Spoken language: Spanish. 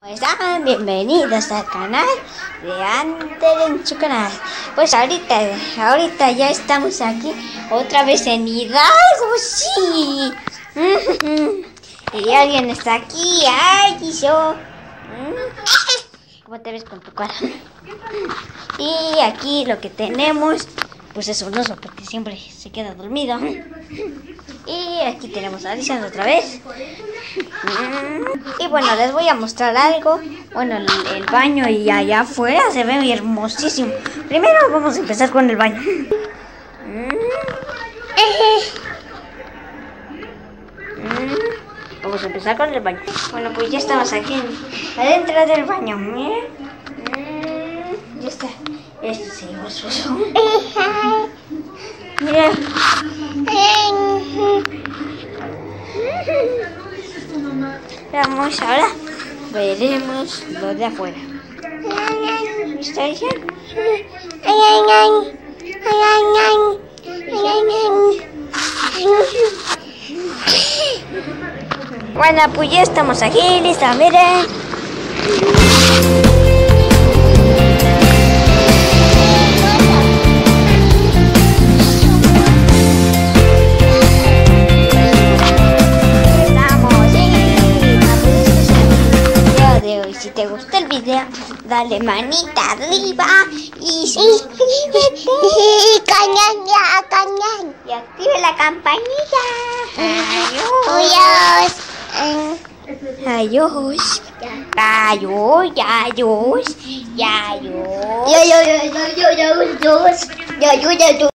Están bienvenidos al canal de Ander en su canal. Pues ahorita ya estamos aquí otra vez en Hidalgo, sí. Y alguien está aquí, ay, y yo. ¿Cómo te ves con tu cara? Y aquí lo que tenemos, pues es un oso, porque siempre se queda dormido. Y aquí tenemos a Alison otra vez. Y bueno, les voy a mostrar algo. Bueno, el baño y allá afuera se ve hermosísimo. Primero vamos a empezar con el baño. Vamos a empezar con el baño. Bueno, pues ya estamos aquí adentro del baño. Miren. Ya está. Este se llevó su oso. Miren. Vamos ahora, veremos lo de afuera. ¿Está bien? Bueno, pues ya estamos aquí, lista, miren. Si te gustó el video, dale manita arriba y suscríbete y active la campanita. Adiós. Adiós.